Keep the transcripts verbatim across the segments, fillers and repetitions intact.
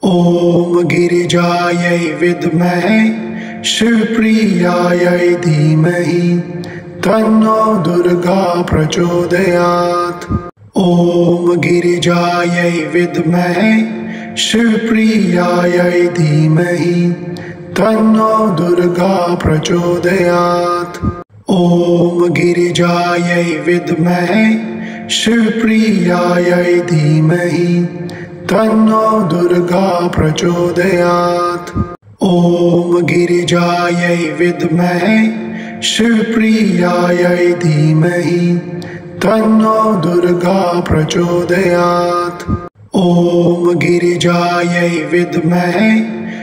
ॐ गिरिजायै विद्महे शिवप्रियायै धीमहि तन्नो दुर्गा प्रचोदयात्। ॐ गिरिजायै विद्महे शिवप्रियायै धीमहि तन्नो दुर्गा प्रचोदयात्। ॐ गिरिजायै विद्महे शिवप्रियायै धीमहि तन्नो दुर्गा प्रचोदयात्। ॐ गिरिजायै विद्महे शिवप्रियायै धीमहि तन्नो दुर्गा प्रचोदयात्। ॐ गिरिजायै विद्महे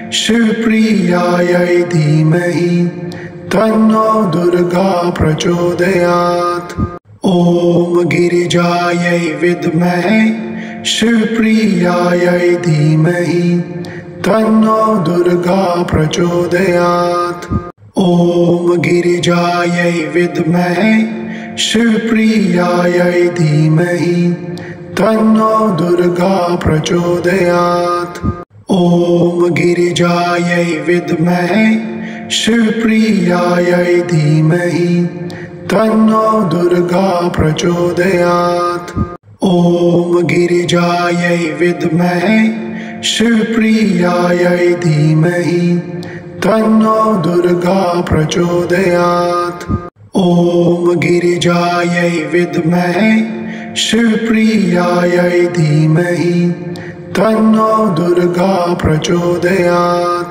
शिवप्रियायै धीमहि तन्नो दुर्गा प्रचोदयात्। ॐ गिरिजायै विद्महे शिवप्रियायै धीमहि तन्नो दुर्गा प्रचोदयात्। ॐ गिरिजायै विद्महे शिवप्रियायै धीमहि तन्नो दुर्गा प्रचोदयात्। ॐ गिरिजायै विद्महे शिवप्रियायै धीमहि तन्नो दुर्गा प्रचोदयात्। ॐ गिरिजायै विद्महे शिवप्रियायै धीमहि तन्नो दुर्गा प्रचोदयात्। ॐ गिरिजायै विद्महे शिवप्रियायै धीमहि तन्नो दुर्गा प्रचोदयात्।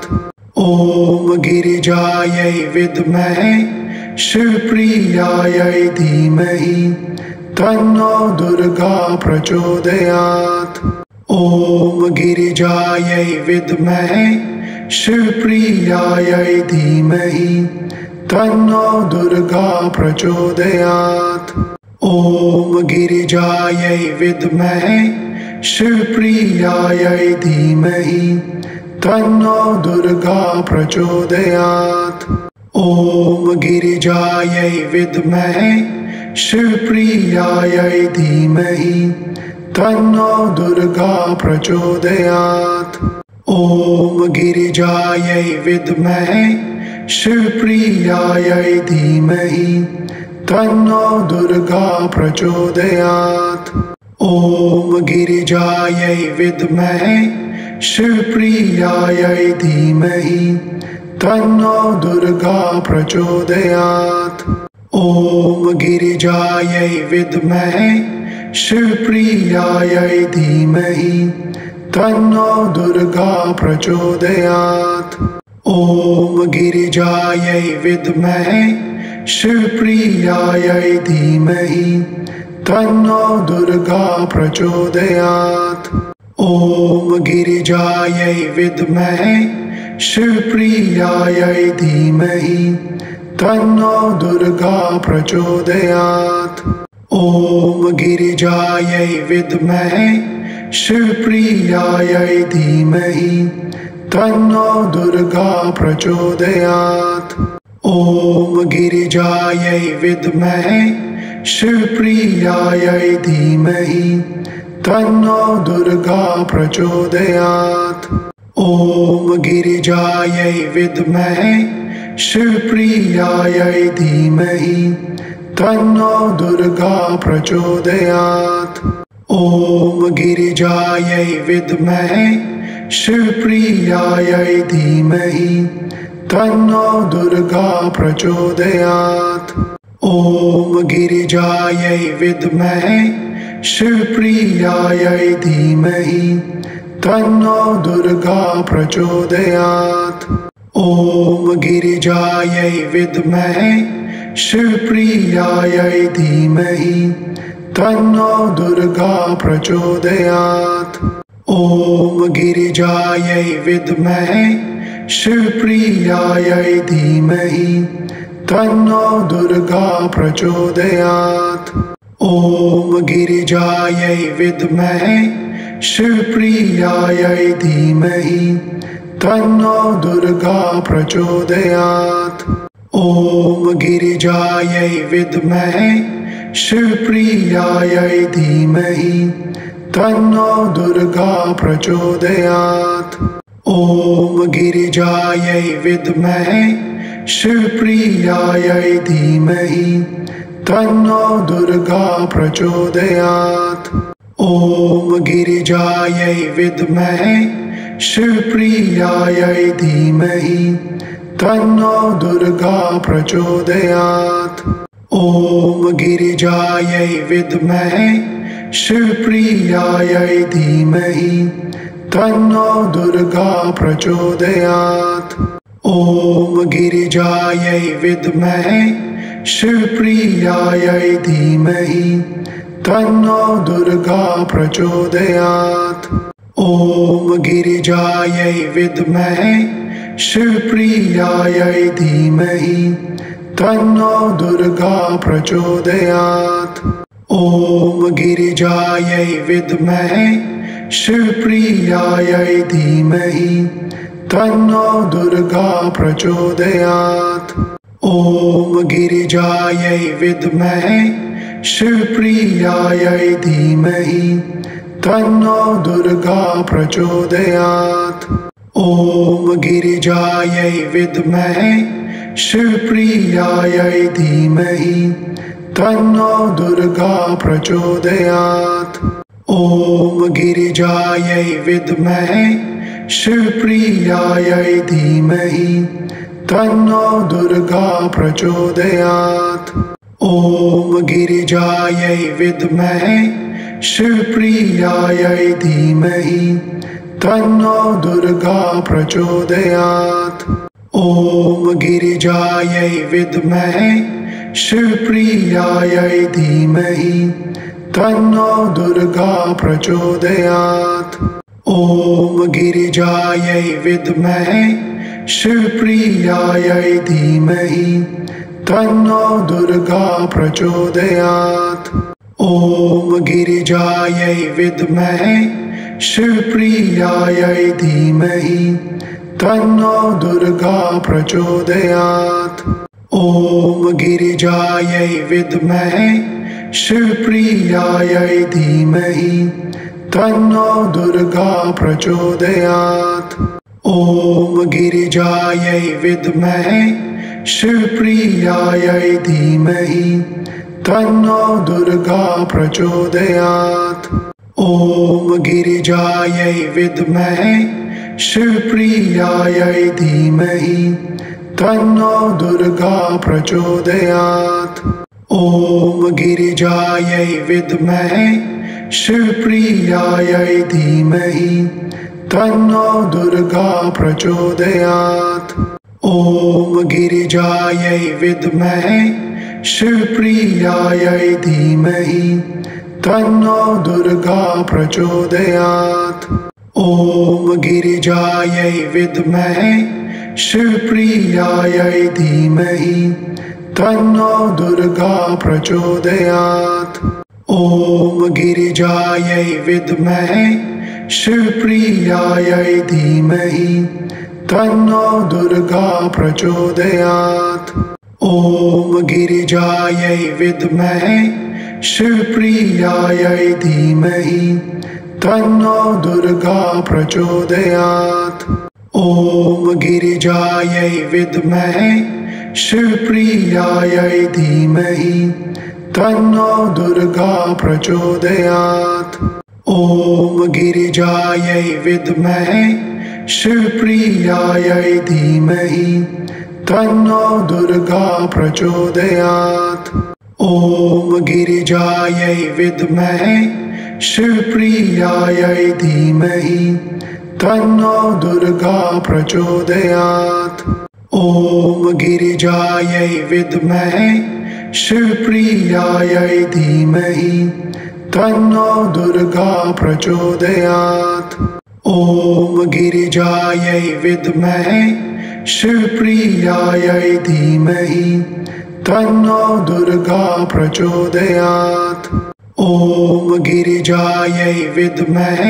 ॐ गिरिजायै विद्महे शिवप्रियायै धीमहि तन्नो दुर्गा प्रचोदयात्। ॐ गिरिजायै विद्महे शिवप्रियायै धीमहि तन्नो दुर्गा प्रचोदयात्। ॐ गिरिजायै विद्महे शिवप्रियायै धीमहि तन्नो दुर्गा प्रचोदयात्। ॐ गिरिजायै विद्महे शिवप्रियायै धीमहि तन्नो दुर्गा प्रचोदयात्। ॐ गिरिजायै विद्महे शिवप्रियायै धीमहि तन्नो दुर्गा प्रचोदयात्। ॐ गिरिजायै विद्महे शिवप्रियायै धीमहि तन्नो दुर्गा प्रचोदयात्। ॐ गिरिजायै विद्महे शिवप्रियायै धीमहि तन्नो दुर्गा प्रचोदयात्। ॐ गिरिजायै विद्महे शिवप्रियायै धीमहि तन्नो दुर्गा प्रचोदयात्। ॐ गिरिजायै विद्महे शिवप्रियायै धीमहि तन्नो दुर्गा प्रचोदयात्। ॐ गिरिजायै विद्महे शिवप्रियायै धीमहि तन्नो दुर्गा प्रचोदयात्। ॐ गिरिजायै विद्महे शिवप्रियायै धीमहि तन्नो दुर्गा प्रचोदयात्। ॐ गिरिजायै विद्महे शिवप्रियायै धीमहि तन्नो दुर्गा प्रचोदयात्। ॐ गिरिजायै विद्महे शिवप्रियायै धीमहि तन्नो दुर्गा प्रचोदयात्। ॐ गिरिजायै विद्महे शिवप्रियायै धीमहि तन्नो दुर्गा प्रचोदयात्। ॐ गिरिजायै विद्महे शिवप्रियायै धीमहि तन्नो दुर्गा प्रचोदयात्। ॐ गिरिजायै विद्महे शिवप्रियायै धीमहि तन्नो दुर्गा प्रचोदयात्। ॐ गिरिजायै विद्महे शिवप्रियायै धीमहि तन्नो दुर्गा प्रचोदयात्। ॐ गिरिजायै विद्महे शिवप्रियायै धीमहि तन्नो दुर्गा प्रचोदयात्। ॐ गिरिजायै विद्महे शिवप्रियायै धीमहि तन्नो दुर्गा प्रचोदयात्। ॐ गिरिजायै विद्महे शिवप्रियायै धीमहि तन्नो दुर्गा प्रचोदयात्। ॐ गिरिजायै विद्महे शिवप्रियायै धीमहि तन्नो दुर्गा प्रचोदयात्। ॐ गिरिजायै विद्महे शिवप्रियायै धीमहि तन्नो दुर्गा प्रचोदयात्। ॐ गिरिजायै विद्महे शिवप्रियायै धीमहि तन्नो दुर्गा प्रचोदयात्। ॐ गिरिजायै विद्महे शिवप्रियायै धीमहि तन्नो दुर्गा प्रचोदयात्। ॐ गिरिजायै विद्महे शिवप्रियायै धीमहि तन्नो दुर्गा प्रचोदयात्। ॐ गिरिजायै विद्महे शिवप्रियायै धीमहि तन्नो दुर्गा प्रचोदयात्। ॐ गिरिजायै विद्महे शिवप्रियायै धीमहि तन्नो दुर्गा प्रचोदयात्। ॐ गिरिजायै विद्महे शिवप्रियायै धीमहि तन्नो दुर्गा प्रचोदयात्। ॐ गिरिजायै विद्महे शिवप्रियायै धीमहि तन्नो दुर्गा प्रचोदयात्। ॐ गिरिजायै विद्महे शिवप्रियायै धीमहि तन्नो दुर्गा प्रचोदयात्। ॐ गिरिजायै विद्महे शिवप्रियायै धीमहि तन्नो दुर्गा प्रचोदयात्। ॐ गिरिजायै विद्महे शिवप्रियायै धीमहि तन्नो दुर्गा प्रचोदयात्। ॐ गिरिजायै विद्महे शिवप्रियायै धीमहि तन्नो दुर्गा प्रचोदयात्। ॐ गिरिजायै विद्महे शिवप्रियायै धीमहि तन्नो दुर्गा प्रचोदयात्। ॐ गिरिजायै विद्महे शिवप्रियायै धीमहि तन्नो दुर्गा प्रचोदयात्। ॐ गिरिजायै विद्महे शिवप्रियायै धीमहि तन्नो दुर्गा प्रचोदयात्। ॐ गिरिजायै विद्महे शिवप्रियायै धीमहि तन्नो दुर्गा प्रचोदयात्। ॐ गिरिजायै विद्महे शिवप्रियायै धीमहि तन्नो दुर्गा प्रचोदयात्। ॐ गिरिजायै विद्महे शिवप्रियायै धीमहि तन्नो दुर्गा प्रचोदयात्। ॐ गिरिजायै विद्महे शिवप्रियायै धीमहि तन्नो दुर्गा प्रचोदयात्। ॐ गिरिजायै विद्महे शिवप्रियायै धीमहि तन्नो दुर्गा प्रचोदयात्। ॐ गिरिजायै विद्महे शिवप्रियायै धीमहि तन्नो दुर्गा प्रचोदयात्। ॐ गिरिजायै विद्महे शिवप्रियायै धीमहि तन्नो दुर्गा प्रचोदयात्। ॐ गिरिजायै विद्महे शिवप्रियायै धीमहि तन्नो दुर्गा प्रचोदयात्। ॐ गिरिजायै विद्महे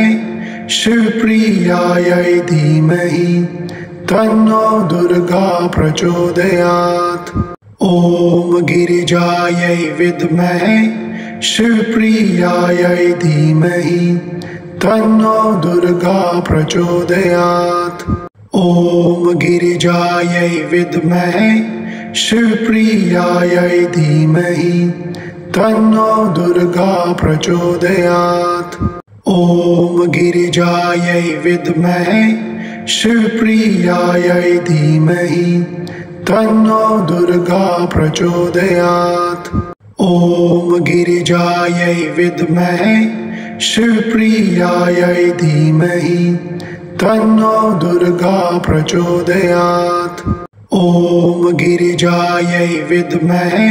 शिवप्रियायै धीमहि तन्नो दुर्गा प्रचोदयात्। ॐ गिरिजायै विद्महे शिवप्रियायै धीमहि तन्नो दुर्गा प्रचोदयात्। ॐ गिरिजायै विद्महे शिवप्रियायै धीमहि तन्नो दुर्गा प्रचोदयात्। ॐ गिरिजायै विद्महे शिवप्रियायै धीमहि तन्नो दुर्गा प्रचोदयात्। ॐ गिरिजायै विद्महे शिवप्रियायै धीमहि तन्नो दुर्गा प्रचोदयात्। ॐ गिरिजायै विद्महे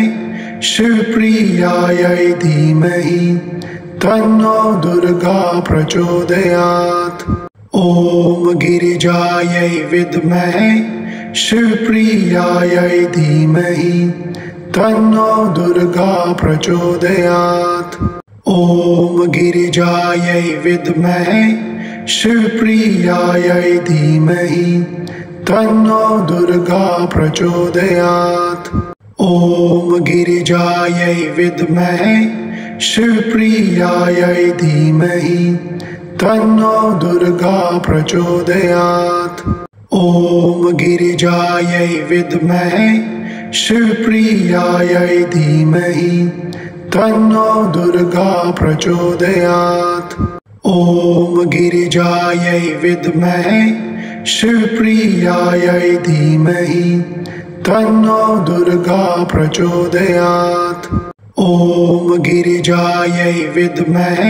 शिवप्रियायै धीमहि तन्नो दुर्गा प्रचोदयात्। ॐ गिरिजायै विद्महे शिवप्रियायै धीमहि तन्नो दुर्गा प्रचोदयात्। ॐ गिरिजायै विद्महे शिवप्रियायै धीमहि तन्नो दुर्गा प्रचोदयात्। ॐ गिरिजायै विद्महे शिवप्रियायै धीमहि तन्नो दुर्गा प्रचोदयात्। ॐ गिरिजायै विद्महे शिवप्रियायै धीमहि तन्नो दुर्गा प्रचोदयात्। ॐ गिरिजायै विद्महे शिवप्रियायै धीमहि तन्नो दुर्गा प्रचोदयात्। ॐ गिरिजायै विद्महे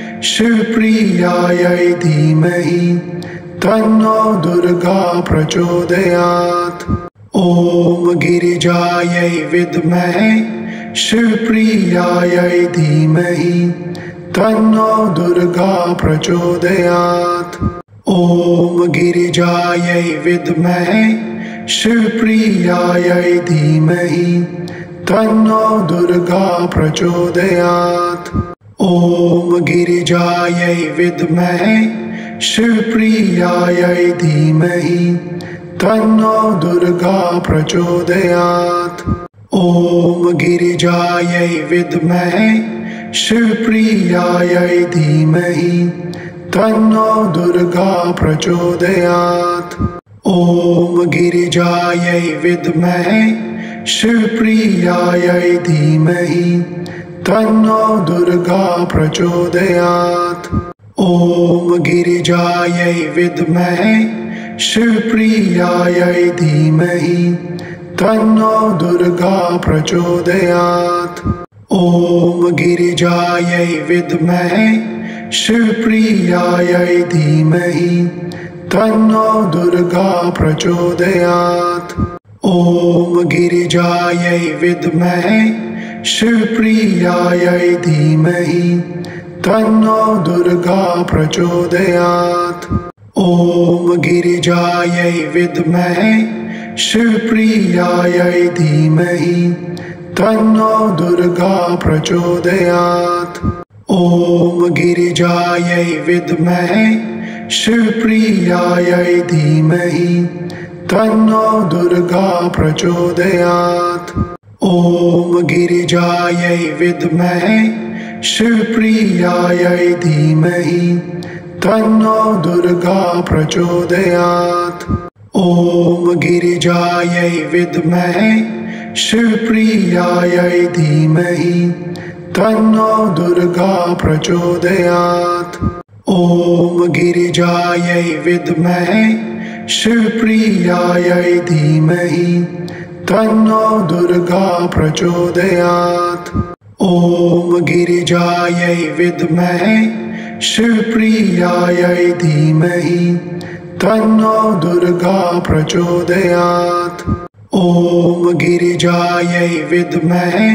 शिवप्रियायै धीमहि तन्नो दुर्गा प्रचोदयात्। ॐ गिरिजायै विद्महे शिवप्रियायै धीमहि तन्नो दुर्गा प्रचोदयात्। ॐ गिरिजायै विद्महे शिवप्रियायै धीमहि तन्नो दुर्गा प्रचोदयात्। ॐ गिरिजायै विद्महे शिवप्रियायै धीमहि तन्नो दुर्गा प्रचोदयात्। ॐ गिरिजायै विद्महे शिवप्रियायै धीमहि तन्नो दुर्गा प्रचोदयात्। ॐ गिरिजायै विद्महे शिवप्रियायै धीमहि तन्नो दुर्गा प्रचोदयात्। ॐ गिरिजायै विद्महे शिवप्रियायै धीमहि तन्नो दुर्गा प्रचोदयात्। ॐ गिरिजायै विद्महे शिवप्रियायै धीमहि तन्नो दुर्गा प्रचोदयात्। ॐ गिरिजायै विद्महे शिवप्रियायै धीमहि तन्नो दुर्गा प्रचोदयात्। ॐ गिरिजायै विद्महे शिवप्रियायै धीमहि तन्नो दुर्गा प्रचोदयात्। ॐ गिरिजायै विद्महे शिवप्रियायै धीमहि तन्नो दुर्गा प्रचोदयात्। ॐ गिरिजायै विद्महे शिवप्रियायै धीमहि तन्नो दुर्गा प्रचोदयात्। ॐ गिरिजायै विद्महे शिवप्रियायै धीमहि तन्नो दुर्गा प्रचोदयात्। ॐ गिरिजायै विद्महे शिवप्रियायै धीमहि तन्नो दुर्गा प्रचोदयात्। ॐ गिरिजायै विद्महे शिवप्रियायै धीमहि तन्नो दुर्गा प्रचोदयात्। ॐ गिरिजायै विद्महे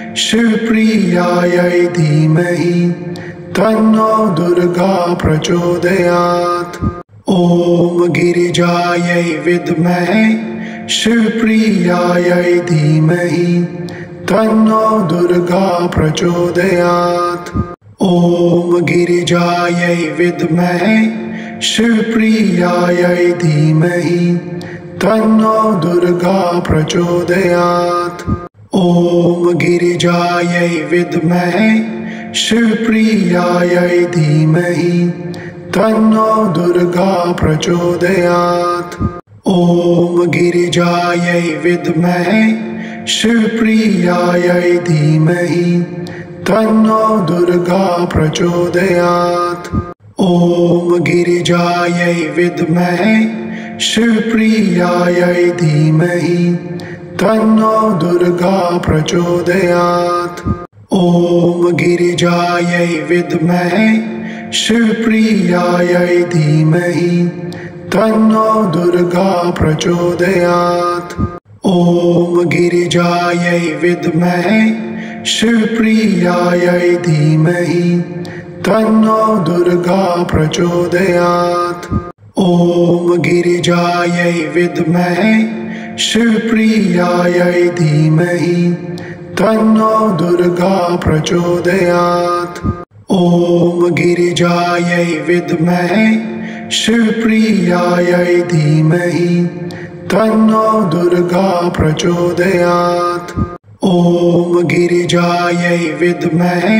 शिवप्रियायै धीमहि तन्नो दुर्गा प्रचोदयात्। ॐ गिरिजायै विद्महे शिवप्रियायै धीमहि तन्नो दुर्गा प्रचोदयात्। ॐ गिरिजायै विद्महे शिवप्रियायै धीमहि तन्नो दुर्गा प्रचोदयात्। ॐ गिरिजायै विद्महे शिवप्रियायै धीमहि तन्नो दुर्गा प्रचोदयात्। ॐ गिरिजायै विद्महे शिवप्रियायै धीमहि तन्नो दुर्गा प्रचोदयात्। ॐ गिरिजायै विद्महे शिवप्रियायै धीमहि तन्नो दुर्गा प्रचोदयात्। ॐ गिरिजायै विद्महे शिवप्रियायै धीमहि तन्नो दुर्गा प्रचोदयात्। ॐ गिरिजायै विद्महे शिवप्रियायै धीमहि तन्नो दुर्गा प्रचोदयात्। ॐ गिरिजायै विद्महे शिवप्रियायै धीमहि तन्नो दुर्गा प्रचोदयात्। ॐ गिरिजायै विद्महे शिवप्रियायै धीमहि तन्नो दुर्गा प्रचोदयात्। ॐ गिरिजायै विद्महे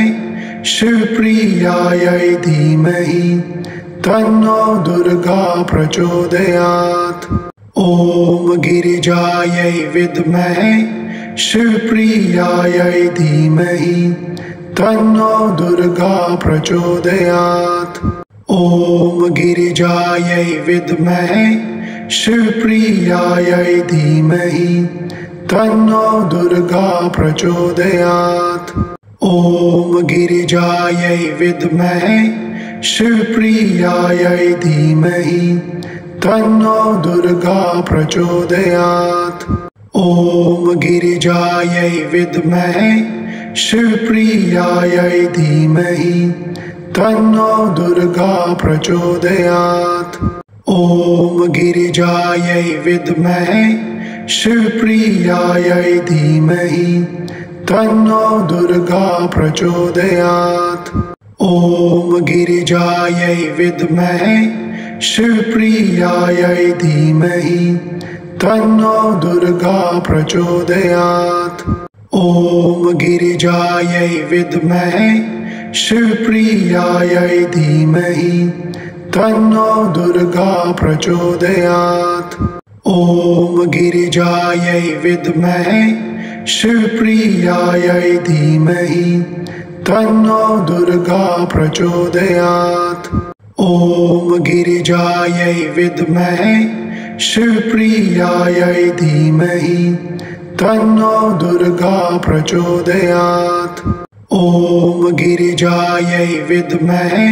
शिवप्रियायै धीमहि तन्नो दुर्गा प्रचोदयात्। ॐ गिरिजायै विद्महे शिवप्रियायै धीमहि तन्नो दुर्गा प्रचोदयात्। ॐ गिरिजायै विद्महे शिवप्रियायै धीमहि तन्नो दुर्गा प्रचोदयात्। ॐ गिरिजायै विद्महे शिवप्रियायै धीमहि तन्नो दुर्गा प्रचोदयात्। ॐ गिरिजायै विद्महे शिवप्रियायै धीमहि तन्नो दुर्गा प्रचोदयात्। ॐ गिरिजायै विद्महे शिवप्रियायै धीमहि तन्नो दुर्गा प्रचोदयात्। ॐ गिरिजायै विद्महे शिवप्रियायै धीमहि तन्नो दुर्गा प्रचोदयात्। ॐ गिरिजायै विद्महे शिवप्रियायै धीमहि तन्नो दुर्गा प्रचोदयात्। ॐ गिरिजायै विद्महे शिवप्रियायै धीमहि तन्नो दुर्गा प्रचोदयात्। ॐ गिरिजायै विद्महे शिवप्रियायै धीमहि तन्नो दुर्गा प्रचोदयात्। ॐ गिरिजायै विद्महे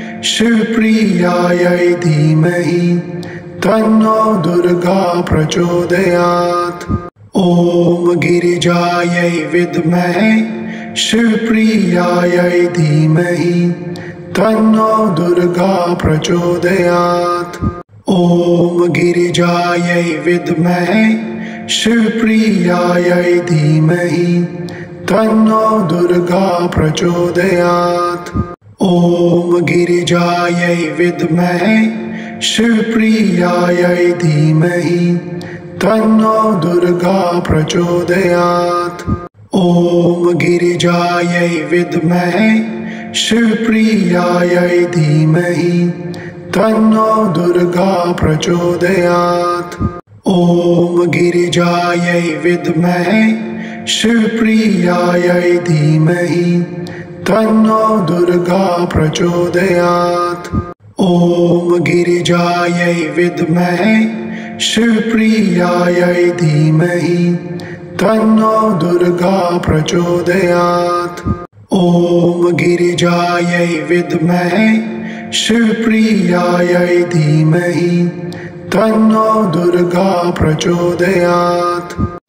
शिवप्रियायै धीमहि तन्नो दुर्गा प्रचोदयात्। ॐ गिरिजायै विद्महे शिवप्रियायै धीमहि तन्नो दुर्गा प्रचोदयात्। ॐ गिरिजायै विद्महे शिवप्रियायै धीमहि तन्नो दुर्गा प्रचोदयात्। ॐ गिरिजायै विद्महे शिवप्रियायै धीमहि तन्नो दुर्गा प्रचोदयात्। ॐ गिरिजायै विद्महे शिवप्रियायै धीमहि तन्नो दुर्गा प्रचोदयात्। ॐ गिरिजायै विद्महे शिवप्रियायै धीमहि तन्नो दुर्गा प्रचोदयात्। ॐ गिरिजायै विद्महे शिवप्रियायै धीमहि तन्नो दुर्गा प्रचोदयात्। ॐ गिरिजायै विद्महे शिवप्रियायै धीमहि तन्नो दुर्गा प्रचोदयात्।